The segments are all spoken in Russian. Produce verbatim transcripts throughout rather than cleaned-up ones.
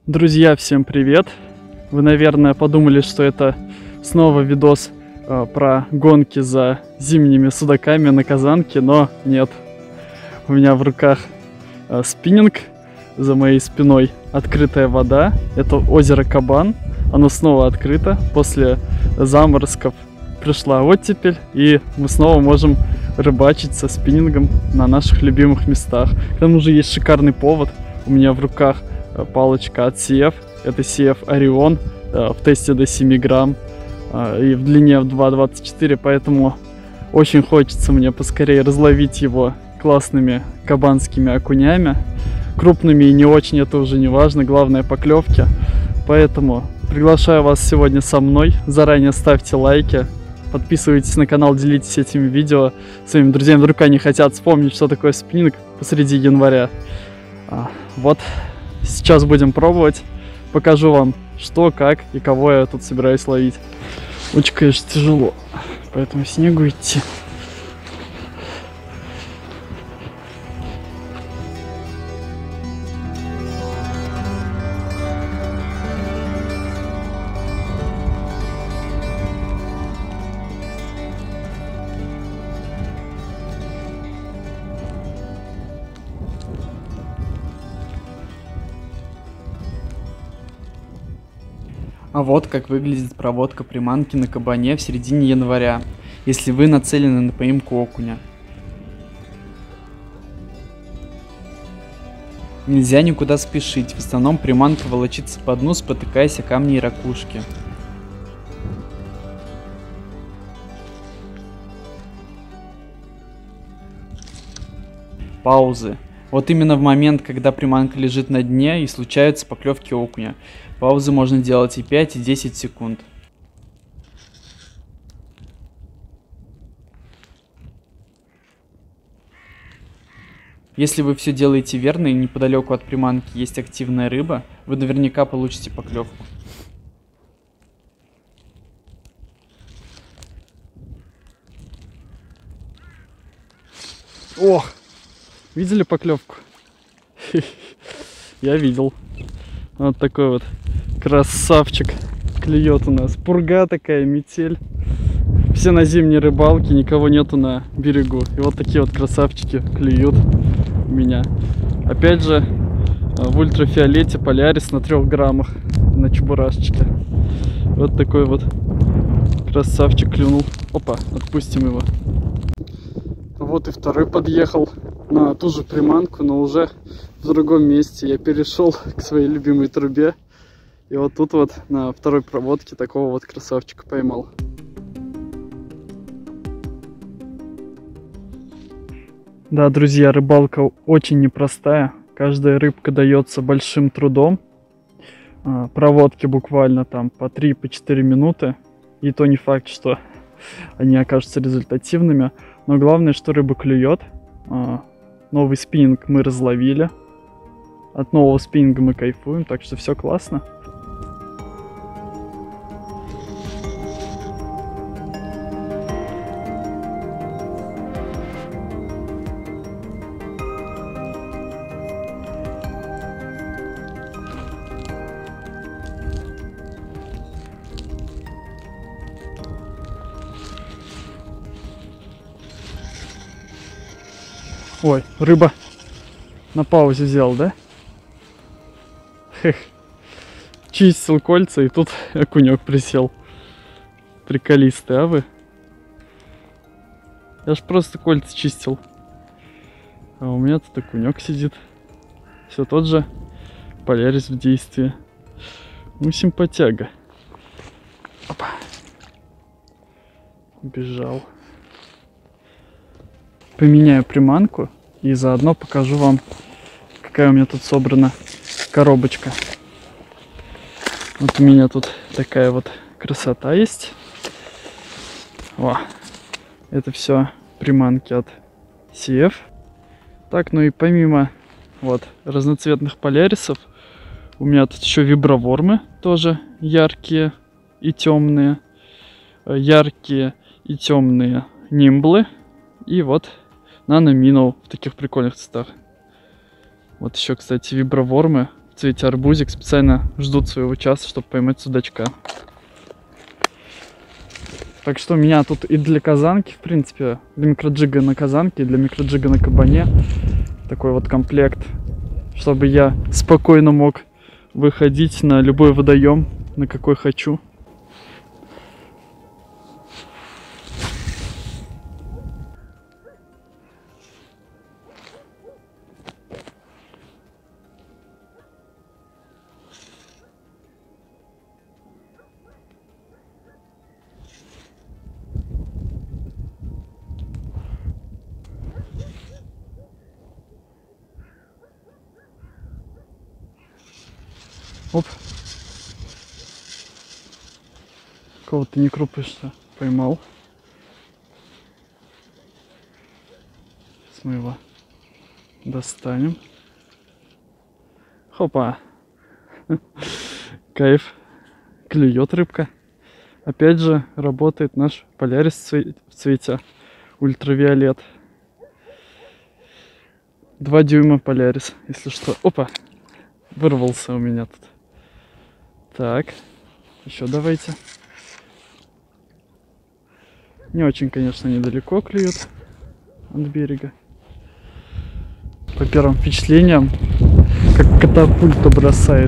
Друзья, всем привет! Вы, наверное, подумали, что это снова видос э, про гонки за зимними судаками на Казанке, но нет. У меня в руках э, спиннинг, за моей спиной открытая вода. Это озеро Кабан, оно снова открыто. После заморозков пришла оттепель, и мы снова можем рыбачить со спиннингом на наших любимых местах. К тому же есть шикарный повод. У меня в руках палочка от си эф, это си эф Orion, в тесте до семи грамм и в длине в два двадцать четыре, поэтому очень хочется мне поскорее разловить его классными кабанскими окунями, крупными и не очень, это уже не важно, главное поклевки. Поэтому приглашаю вас сегодня со мной, заранее ставьте лайки, подписывайтесь на канал, делитесь этими видео своими друзьями, вдруг они хотят вспомнить, что такое спиннинг посреди января. Вот. Сейчас будем пробовать. Покажу вам, что, как и кого я тут собираюсь ловить. Очень, конечно, тяжело, поэтому в снегу идти. А вот как выглядит проводка приманки на кабане в середине января, если вы нацелены на поимку окуня. Нельзя никуда спешить, в основном приманка волочится по дну, спотыкаясь о камни и ракушки. Паузы. Вот именно в момент, когда приманка лежит на дне и случаются поклевки окуня. Паузы можно делать и пять, и десять секунд. Если вы все делаете верно и неподалеку от приманки есть активная рыба, вы наверняка получите поклевку. О! Видели поклевку? Я видел. Вот такой вот красавчик клюет у нас. Пурга такая, метель. Все на зимней рыбалке, никого нету на берегу. И вот такие вот красавчики клюют у меня. Опять же, в ультрафиолете полярис на трех граммах на чебурашечке. Вот такой вот красавчик клюнул. Опа, отпустим его. Вот и второй подъехал на ту же приманку, но уже в другом месте. Я перешел к своей любимой трубе. И вот тут вот на второй проводке такого вот красавчика поймал. Да, друзья, рыбалка очень непростая. Каждая рыбка дается большим трудом. Проводки буквально там по три-четыре минуты. И то не факт, что они окажутся результативными. Но главное, что рыба клюет. Новый спиннинг мы разловили. От нового спиннинга мы кайфуем, так что все классно. Ой, рыба на паузе взял, да? Хех. Чистил кольца, и тут окунек присел. Приколисты, а вы? Я ж просто кольца чистил. А у меня тут окунек сидит. Все тот же полярис в действии. Ну, симпатяга. Опа. Бежал. Поменяю приманку и заодно покажу вам, какая у меня тут собрана коробочка. Вот у меня тут такая вот красота есть. О, это все приманки от си эф. Так, ну и помимо вот разноцветных полярисов, у меня тут еще вибровормы тоже яркие и темные, яркие и темные нимблы, и вот нано минноу в таких прикольных цветах. Вот еще, кстати, вибровормы в видите, арбузик, специально ждут своего часа, чтобы поймать судачка. Так что у меня тут и для казанки, в принципе, для микроджига на казанке, и для микроджига на кабане такой вот комплект, чтобы я спокойно мог выходить на любой водоем, на какой хочу. Оп. Кого-то не крупышься поймал. Сейчас мы его достанем. Хопа. Кайф. Клюет рыбка. Опять же работает наш полярис в цвете ультравиолет. Два дюйма полярис, если что. Опа. Вырвался у меня тут. Так, еще давайте. Не очень, конечно, недалеко клюют от берега. По первым впечатлениям, как катапульта бросает.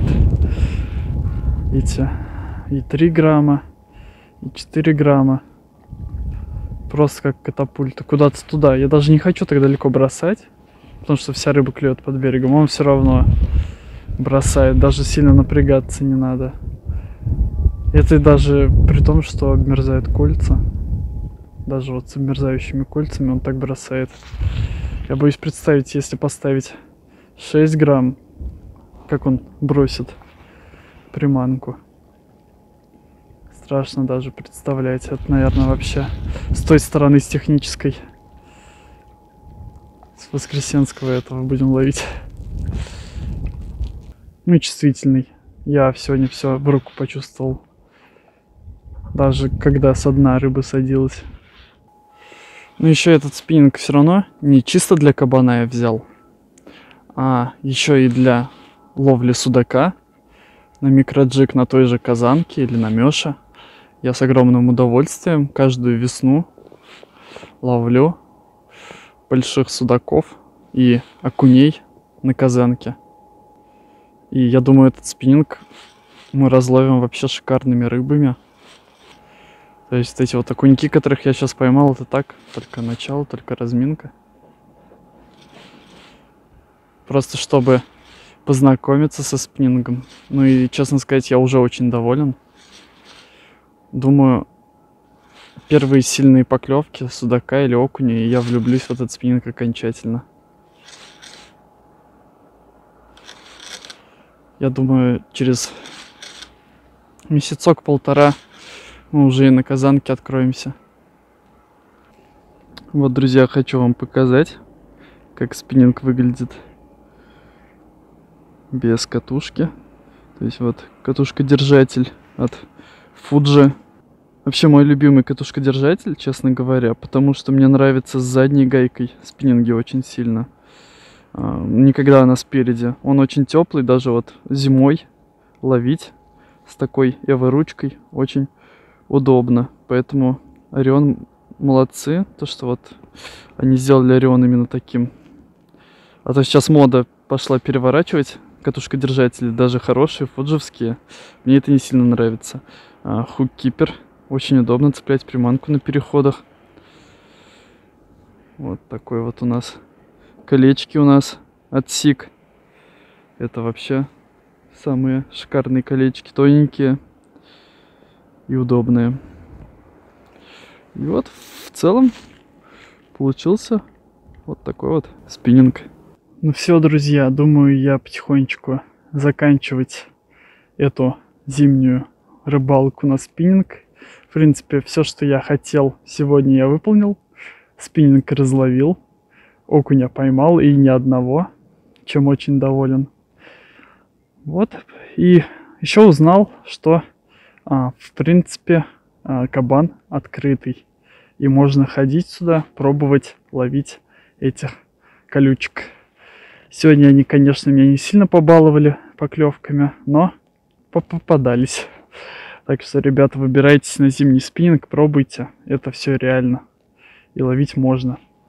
Эти и три грамма, и четыре грамма. Просто как катапульта. Куда-то туда. Я даже не хочу так далеко бросать, потому что вся рыба клюет под берегом. Он все равно бросает, даже сильно напрягаться не надо. Это даже при том, что обмерзают кольца. Даже вот с обмерзающими кольцами он так бросает. Я боюсь представить, если поставить шесть грамм, как он бросит приманку. Страшно даже представлять. Это, наверное, вообще с той стороны, с технической. С Воскресенского этого будем ловить. Ну и чувствительный. Я сегодня все в руку почувствовал. Даже когда со дна рыба садилась. Но еще этот спиннинг все равно не чисто для кабана я взял, а еще и для ловли судака на микроджиг на той же казанке или на мёше. Я с огромным удовольствием каждую весну ловлю больших судаков и окуней на казанке. И я думаю, этот спиннинг мы разловим вообще шикарными рыбами. То есть эти вот окуньки, которых я сейчас поймал, это так, только начало, только разминка. Просто чтобы познакомиться со спиннингом. Ну и, честно сказать, я уже очень доволен. Думаю, первые сильные поклевки судака или окуня, и я влюблюсь в этот спиннинг окончательно. Я думаю, через месяцок-полтора мы уже и на казанке откроемся. Вот, друзья, хочу вам показать, как спиннинг выглядит без катушки. То есть вот катушка-держатель от Fuji. Вообще мой любимый катушка-держатель, честно говоря, потому что мне нравится с задней гайкой спиннинги очень сильно. Никогда она спереди. Он очень теплый, даже вот зимой ловить с такой эво-ручкой очень удобно. Поэтому Орион молодцы, то что вот они сделали Орион именно таким. А то сейчас мода пошла переворачивать катушкодержатели, даже хорошие, фуджевские. Мне это не сильно нравится. Хук-кипер. Очень удобно цеплять приманку на переходах. Вот такой вот у нас. Колечки у нас от Сик. Это вообще самые шикарные колечки. Тоненькие и удобные. И вот в целом получился вот такой вот спиннинг. Ну все, друзья, думаю, я потихонечку заканчивать эту зимнюю рыбалку на спиннинг. В принципе, все, что я хотел, сегодня я выполнил. Спиннинг разловил, окуня поймал, и ни одного, чем очень доволен. Вот, и еще узнал, что а, в принципе а, кабан открытый, и можно ходить сюда, пробовать ловить этих колючек. Сегодня они, конечно, меня не сильно побаловали, поклевками, но попадались. Так что, ребята, выбирайтесь на зимний спиннинг, пробуйте, это все реально и ловить можно.